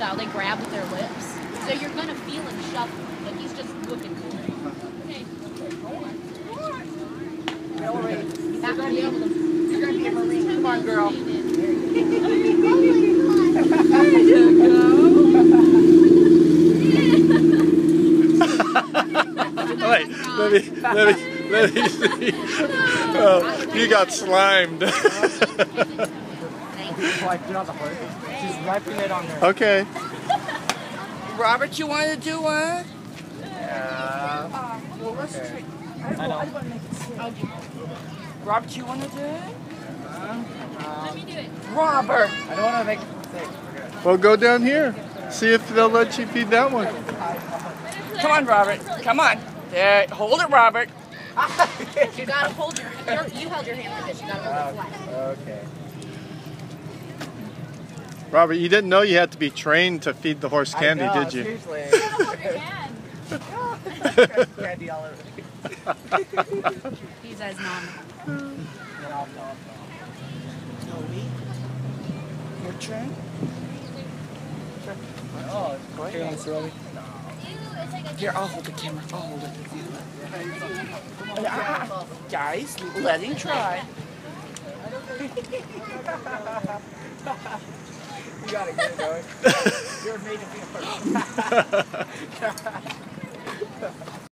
style. They grab with their lips. So you're going to feel him shuffle. Like he's just looking for it. Okay. Hillary, you're going to be a Marine. Come on, girl. There you go. Wait, let me see. Oh, you got slimed. She's wiping it on her. Okay. Robert, you want to do one? Yeah. Well, let's try. I don't want to make it sick. Robert, you want to do it? Let me do it. Robert! I don't want to make it sick. Well, go down here. See if they'll let you feed that one. Come on, Robert. Come on. There. Hold it, Robert. You got to hold you held your hand like this. You got to hold it flat. Okay. Robert, you didn't know you had to be trained to feed the horse candy, I know, did you? Seriously. Hold your hand. Candy all over. He's as normal. Your turn. Oh, it's great. Here, I'll hold the camera. I'll hold it. Guys, let him try. You gotta get it going. You're made to be a person.